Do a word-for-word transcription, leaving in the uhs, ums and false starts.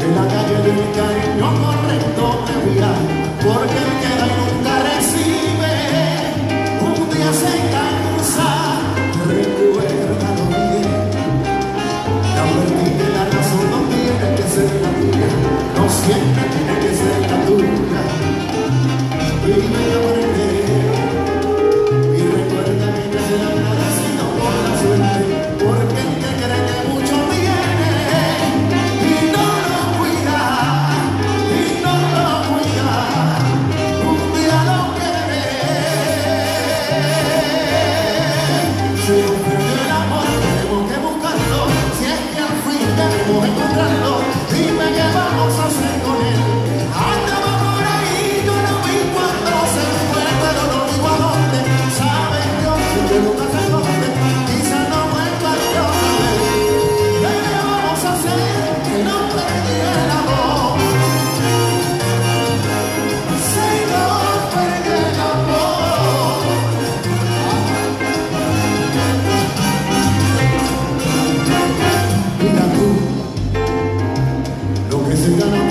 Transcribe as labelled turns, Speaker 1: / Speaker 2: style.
Speaker 1: en la calle del cariño correcto me guía, porque el que da y nunca recibe, un día se cansa, recuérdalo bien. La verdad de la razón no tiene que ser la tuya, no siempre tiene que ser la tuya. Vive y aprende, y recuerda que te será agradecido por la suerte, porque el que cree que mucho tiene y no lo cuida, y no lo cuida, un día lo quiere. Si no pierde el amor, tenemos que buscarlo, si es que al fin debemos encontrarlo, dime qué vamos a hacer con él. Andaba por ahí, yo lo vi cuando se fue, pero no digo a dónde. Sabe Dios que nunca se esconde, quizá no vuelva yo a ver. ¿Qué vamos a hacer? Que no perdí el amor. Si no perdí el amor. Mira tú, lo que se gana